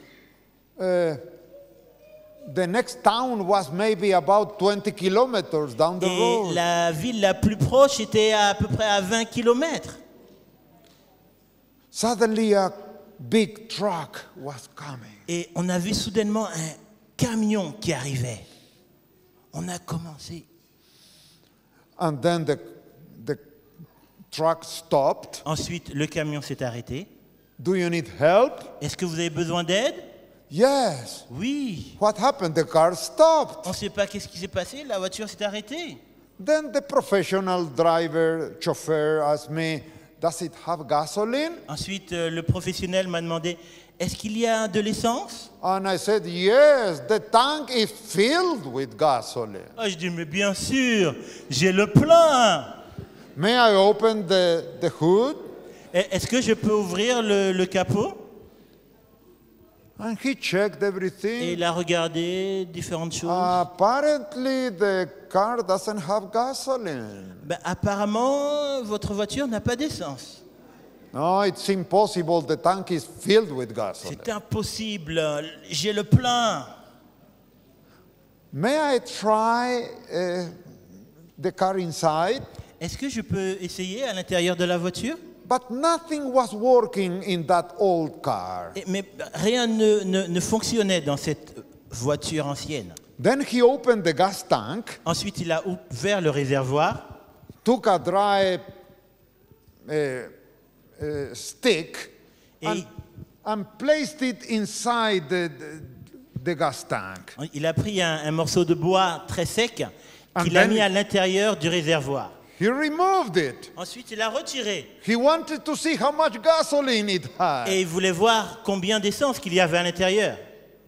The next town was maybe about 20 kilometers down the Et road. la ville la plus proche était à peu près à 20 km. Suddenly a big truck was coming. Et on a vu soudainement un camion qui arrivait. On a commencé. And then the truck stopped. Ensuite, le camion s'est arrêté. Do you need help? Est-ce que vous avez besoin d'aide? Yes. Oui. What happened? The car stopped. On ne sait pas qu'est-ce qui s'est passé, la voiture s'est arrêtée. Then the professional driver, chauffeur asked me, does it have gasoline? Ensuite, le professionnel m'a demandé, est-ce qu'il y a de l'essence? And I said, yes, the tank is filled with gasoline. Ah, je dis, mais bien sûr, j'ai le plein. May I open the hood? Est-ce que je peux ouvrir le capot? And he checked Et everything. il a regardé différentes choses. Apparently, the car doesn't have gasoline. Ben, apparemment, votre voiture n'a pas d'essence. No, it's impossible. The tank is filled with gasoline. C'est impossible, j'ai le plein. May I try the car inside? Est-ce que je peux essayer à l'intérieur de la voiture? But nothing was working in that old car. Mais rien ne fonctionnait dans cette voiture ancienne. Then he opened the gas tank, Ensuite, il a ouvert le réservoir, took a dry stick, et and placed it inside the gas tank. il a pris un morceau de bois très sec qu'il And a then- mis à l'intérieur du réservoir. He removed it. Ensuite, il a retiré He wanted to see how much gasoline it had. et il voulait voir combien d'essence qu'il y avait à l'intérieur.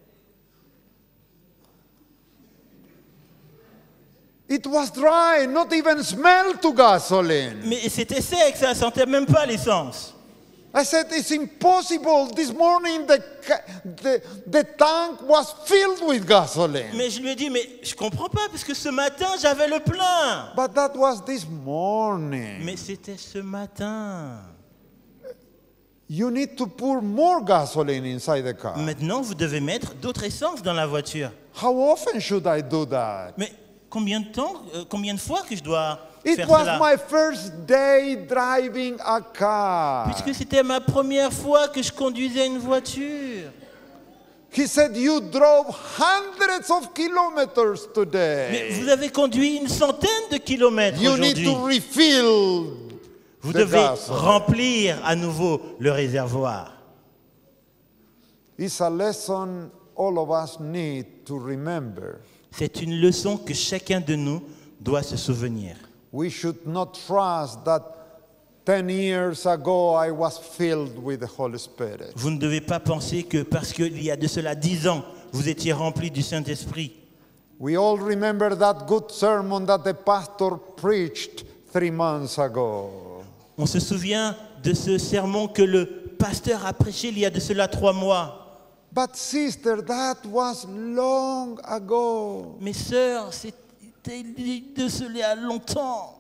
It was dry, not even smell to gasoline. Mais c'était sec, ça ne sentait même pas l'essence. I said, it's impossible. This morning the tank was filled with gasoline. Mais je lui ai dit, mais je comprends pas, parce que ce matin, j'avais le plein. But that was this morning. Mais c'était ce matin. You need to pour more gasoline inside the car. Maintenant, vous devez mettre d'autres essences dans la voiture. How often should I do that? Mais combien de temps, combien de fois que je dois It faire was cela? my first day driving a car. Puisque c'était ma première fois que je conduisais une voiture. He said, you drove hundreds of kilometers Mais today. vous avez conduit une centaine de kilomètres You need aujourd'hui. to refill Vous the devez gas. remplir à nouveau le réservoir. It's a lesson all of us need to remember. C'est une leçon que chacun de nous doit se souvenir. We should not trust that 10 years ago I was filled with the Holy Spirit. Vous ne devez pas penser que parce qu'il y a de cela 10 ans, vous étiez rempli du Saint-Esprit. We all remember that good sermon that the pastor preached 3 months ago. On se souvient de ce sermon que le pasteur a prêché il y a de cela 3 mois. But sister, that was long ago. Mes sœurs, c'était de cela longtemps.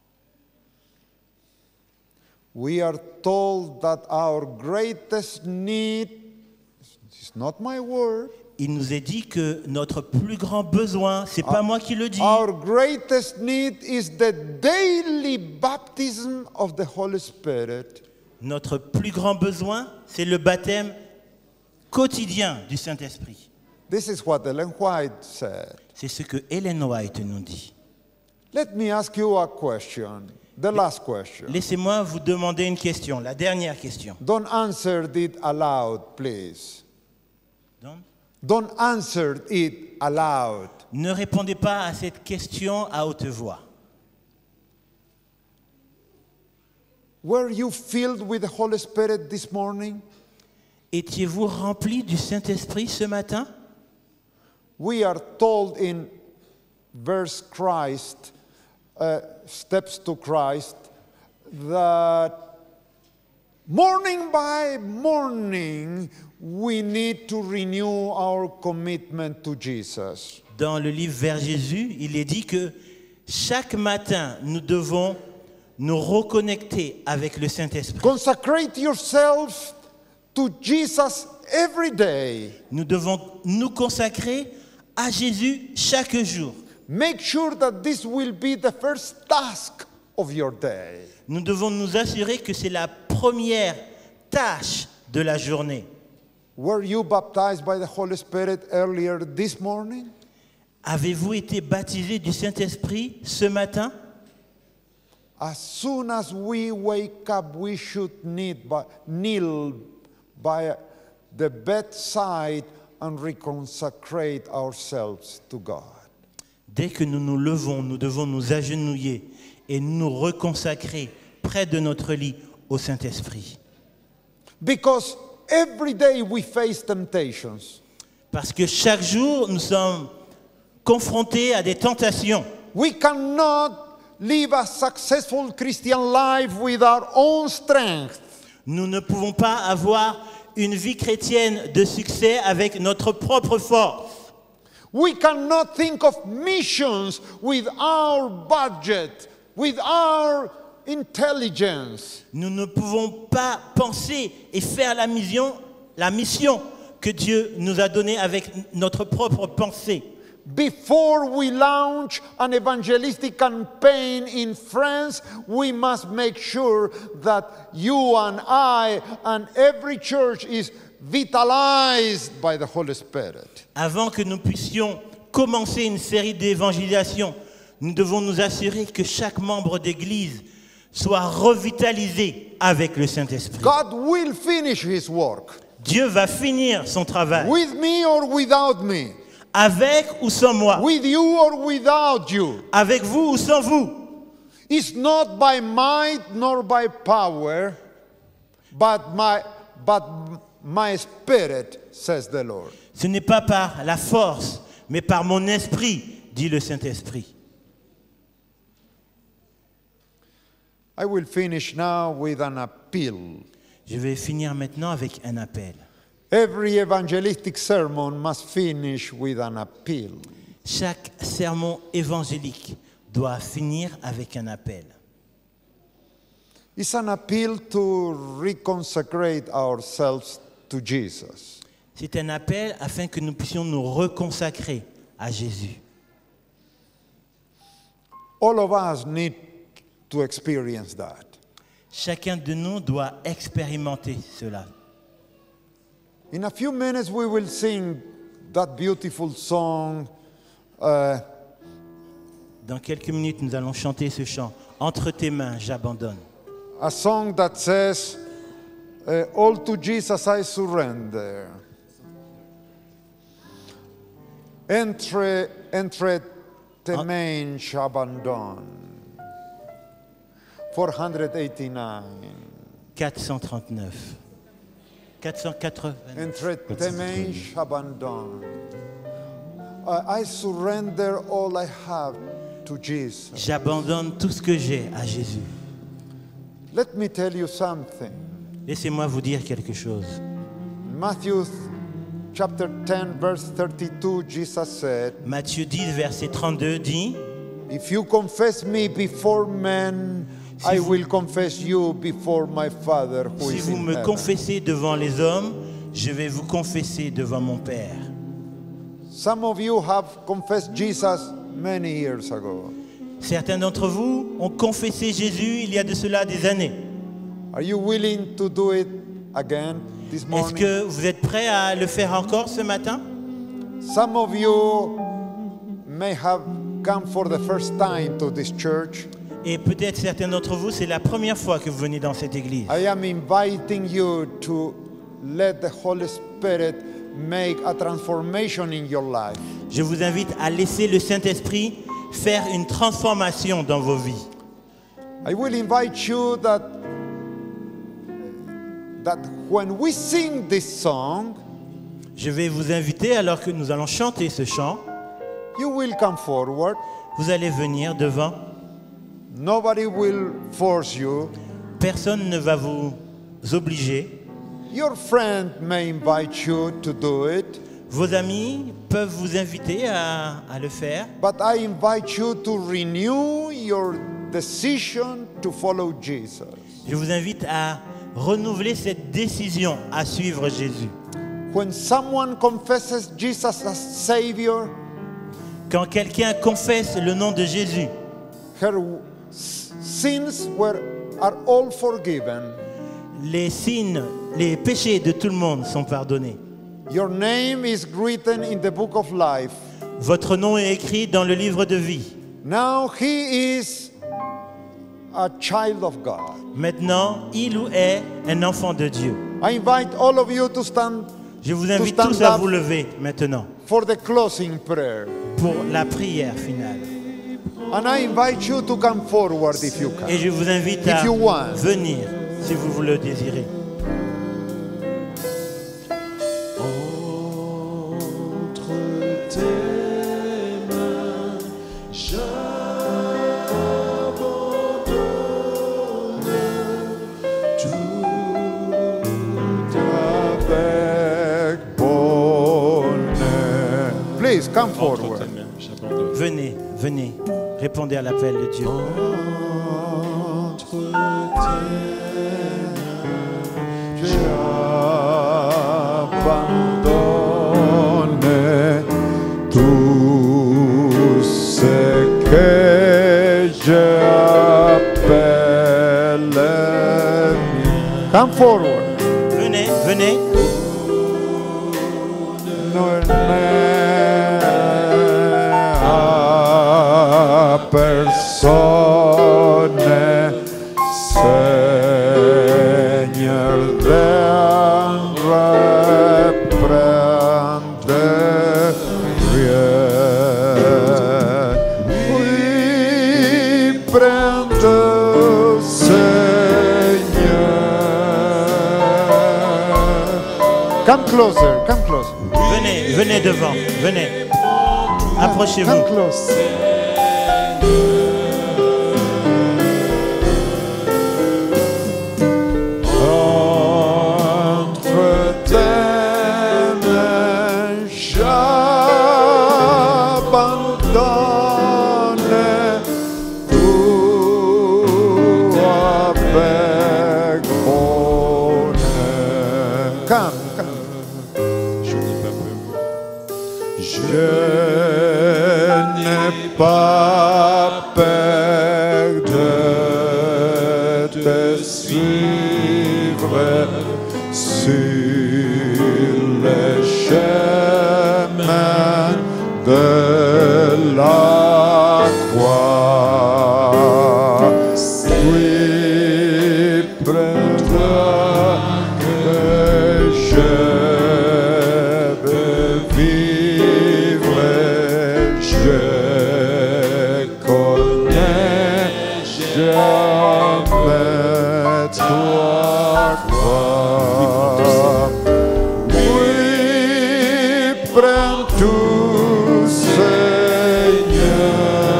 We are told that our greatest need, it's not my word, Il nous est dit que notre plus grand besoin, c'est pas moi qui le dis. our greatest need is the daily baptism of the Holy Spirit. Notre plus grand besoin, c'est le baptême quotidien du Saint-Esprit. This is what Ellen White said. C'est ce que Ellen White nous dit. Let me ask you a question, the last question. Laissez-moi vous demander une question, la dernière question. Don't answer it aloud, please. Donc, Don't answer it aloud. ne répondez pas à cette question à haute voix. Were you filled with the Holy Spirit this morning? Étiez-vous rempli du Saint-Esprit ce matin? We are told in verse Christ, steps to Christ, that morning by morning we need to renew our commitment to Jesus. Dans le livre Vers Jésus, il est dit que chaque matin, nous devons nous reconnecter avec le Saint-Esprit. Consecrate yourself to Jesus every day. Nous devons nous consacrer à Jésus chaque jour. Make sure that this will be the first task of your day. Nous devons nous assurer que c'est la première tâche de la journée. Were you baptized by the Holy Spirit earlier this morning? Avez-vous été baptisé du Saint-Esprit ce matin? As soon as we wake up, we should kneel by the bedside and reconsecrate ourselves to God. Dès que nous nous levons, nous devons nous agenouiller et nous reconsacrer près de notre lit au Saint-Esprit. Because every day we face temptations. Parce que chaque jour, nous sommes confrontés à des tentations. We cannot live a successful Christian life with our own strength. Nous ne pouvons pas avoir une vie chrétienne de succès avec notre propre force. We cannot think of missions with our budget, with our intelligence. Nous ne pouvons pas penser et faire la mission que Dieu nous a donnée avec notre propre pensée. Before we launch an evangelistic campaign in France, we must make sure that you and I and every church is vitalized by the Holy Spirit. Avant que nous puissions commencer une série d'évangélisation, nous devons nous assurer que chaque membre d'église soit revitalisé avec le Saint-Esprit. God will finish His work, Dieu va finir son travail, with me or without me, avec ou sans moi, with you or without you. avec vous ou sans vous. It's not by might nor by power, but my spirit, says the Lord. Ce n'est pas par la force, mais par mon esprit, dit le Saint-Esprit. I will finish now with an appeal. Je vais finir maintenant avec un appel. Every evangelistic sermon must finish with an appeal. Chaque sermon évangélique doit finir avec un appel. It's an appeal to reconsecrate ourselves to Jesus. C'est un appel afin que nous puissions nous reconsacrer à Jésus. All of us need to experience that. Chacun de nous doit expérimenter cela. In a few minutes we will sing that beautiful song, Dans quelques minutes, nous allons chanter ce chant. Entre tes mains, j'abandonne. a song that says, all to Jesus I surrender. Entre te mains j'abandonne. 489. 439. 480. Entretemen Shabandon. I surrender all I have to Jesus. J'abandonne tout ce que j'ai à Jésus. Let me tell you something. Laissez-moi vous dire quelque chose. Matthew chapter 10 verse 32, Jesus said, Matthieu 10, verset 32 dit, if you confess me before men, I will confess you before my Father who si is vous in me heaven. confessez devant les hommes, je vais vous confesser devant mon Père. Some of you have confessed Jesus many years ago. Certains d'entre vous ont confessé Jésus il y a de cela des années. Are you willing to do it again this Est-ce morning? que vous êtes prêts à le faire encore ce matin? Some of you may have come for the first time to this church. Et peut-être certains d'entre vous, c'est la première fois que vous venez dans cette église. I am inviting you to let the Holy Spirit make a transformation in your life. Je vous invite à laisser le Saint-Esprit faire une transformation dans vos vies. I will invite you that when we sing this song, Je vais vous inviter, alors que nous allons chanter ce chant, you will come forward. vous allez venir devant. Nobody will force you. Personne ne va vous obliger. Your friend may invite you to do it, Vos amis peuvent vous inviter à le faire. but I invite you to renew your decision to follow Jesus. Je vous invite à renouveler cette décision à suivre Jésus. When someone confesses Jesus as Savior, Quand quelqu'un confesse le nom de Jésus, her sins are all forgiven. les signes, les péchés de tout le monde sont pardonnés. Your name is written in the book of life. Votre nom est écrit dans le livre de vie. Now he is a child of God. Maintenant, il ou est un enfant de Dieu. I invite all of you to stand Je vous invite stand tous à up vous lever maintenant for the closing prayer. pour la prière finale. And I invite you to come forward if you Et can. je vous invite If à you want. venir si vous le désirez. Entre tes mains, j'abandonne tout. Please come forward. Venez, venez, répondez à l'appel de Dieu. Entre tes mains, J'abandonne tout ce que j'appelle mien. Come forward. Venez, venez. Persone, Seigneur, reprendre rien. Oui, prendre, Seigneur. Come closer, come closer. Venez, venez devant, venez. Approchez-vous. Come close. Entre tes mains, j'abandonne tout avec bonheur. Come, come. Je n'ai pas peur de te suivre sur le chemin de la croix. Oui, prendra que je veux vivre, je connais jamais. tua we bring to Seigneur.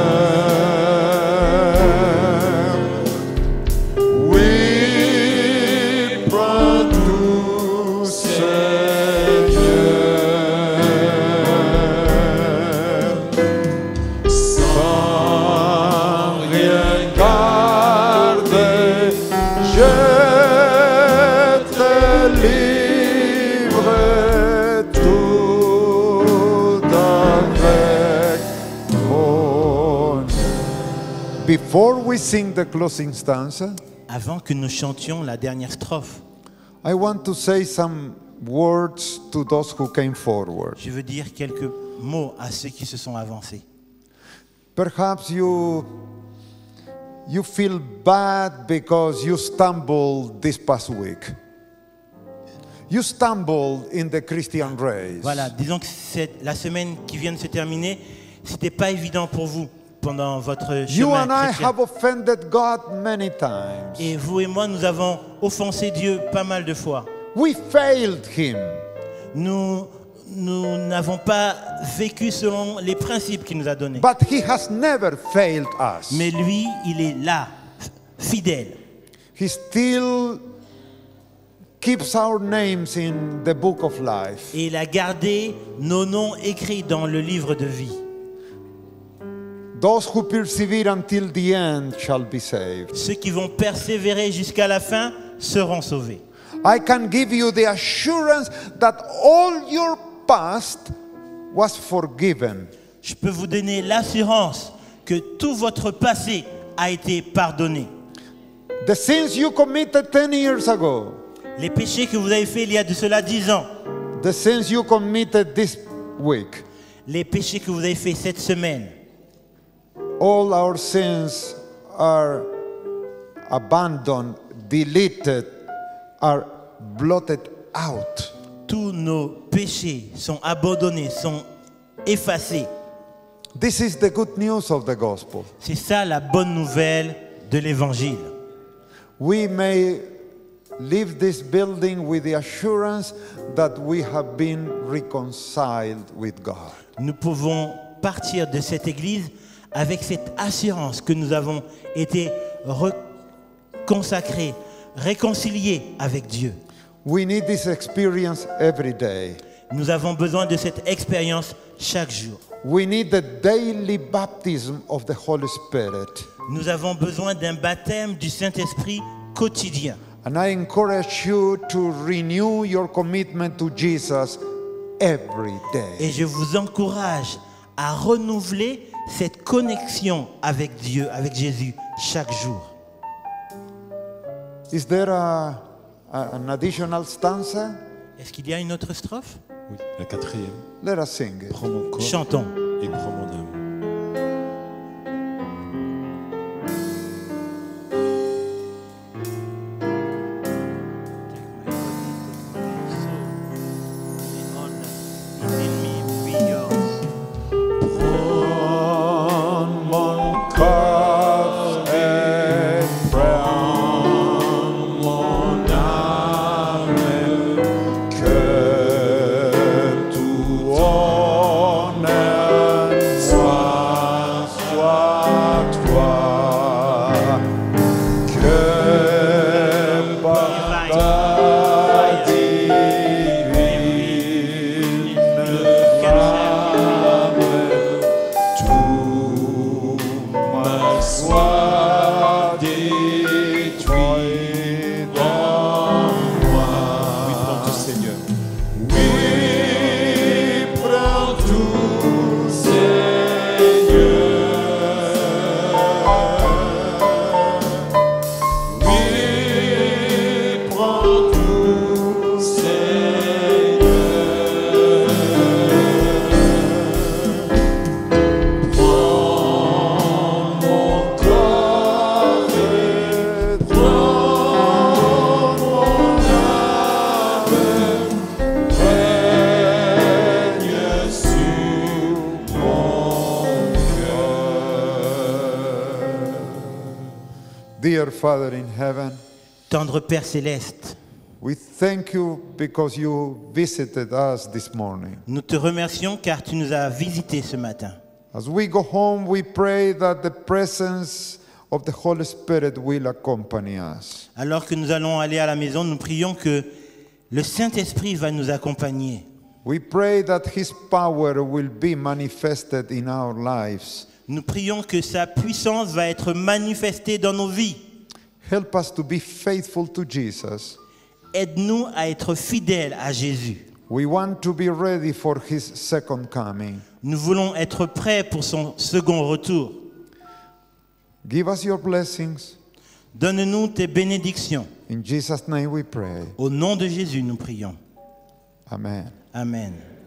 We bring to Seigneur. Sans rien garder, je te livre tout avec mon. Before we sing the closing stanza, Avant que nous chantions la dernière strophe, I want to say some words to those who came forward. je veux dire quelques mots à ceux qui se sont avancés. Perhaps you feel bad because you stumbled this past week. You stumbled in the Christian race. Voilà, disons que la semaine qui vient de se terminer, c'était pas évident pour vous pendant votre You chemin and I chrétien. have offended God many times. Et vous et moi, nous avons offensé Dieu pas mal de fois. We failed Him. Nous n'avons pas vécu selon les principes qu'il nous a donnés. But He has never failed us. Mais lui, il est là, fidèle. He still keeps our names in the book of life. Et il a gardé nos noms écrits dans le livre de vie. Those who persevere until the end shall be saved. Ceux qui vont persévérer jusqu'à la fin seront sauvés. I can give you the assurance that all your past was forgiven. Je peux vous donner l'assurance que tout votre passé a été pardonné. The sins you committed 10 years ago, Les péchés que vous avez faits il y a de cela 10 ans, the sins you committed this week, les péchés que vous avez faits cette semaine, all our sins are abandoned, deleted, are blotted out. tous nos péchés sont abandonnés, sont effacés. This is the good news of the gospel. C'est ça la bonne nouvelle de l'évangile. We may leave this building with the assurance that we have been reconciled with God. Nous pouvons partir de cette église avec cette assurance que nous avons été consacrés, réconciliés avec Dieu. We need this experience every day. Nous avons besoin de cette expérience chaque jour. We need the daily baptism of the Holy Spirit. Nous avons besoin d'un baptême du Saint-Esprit quotidien. And I encourage you to renew your commitment to Jesus every day. Et je vous encourage à renouveler cette connexion avec Dieu, avec Jésus, chaque jour. Is there an additional stanza? Est-ce qu'il y a une autre strophe? Oui, la quatrième. Let us sing it. Prends mon corps Chantons. et prends mon âme. Prends mon corps et prends mon âme, que tout honneur soit toi, que bataille divine tout me soit détruit dans moi. Oui, prends tout, Seigneur. Oui, prends tout, Seigneur. Oui, prends tout, Seigneur. Prends mon corps et prends mon âme, règne sur mon cœur. Dear Father in heaven, Tendre Père céleste, we thank you because you visited us this morning. nous te remercions car tu nous as visités ce matin. As we go home, we pray that the presence of the Holy Spirit will accompany us. Alors que nous allons aller à la maison, nous prions que le Saint-Esprit va nous accompagner. We pray that His power will be manifested in our lives. Nous prions que sa puissance va être manifestée dans nos vies. Help us to be faithful to Jesus. Aide-nous à être fidèles à Jésus. We want to be ready for His second coming. Nous voulons être prêts pour son second retour. Give us your blessings. Donne-nous tes bénédictions. In Jesus' name we pray. Au nom de Jésus, nous prions. Amen. Amen.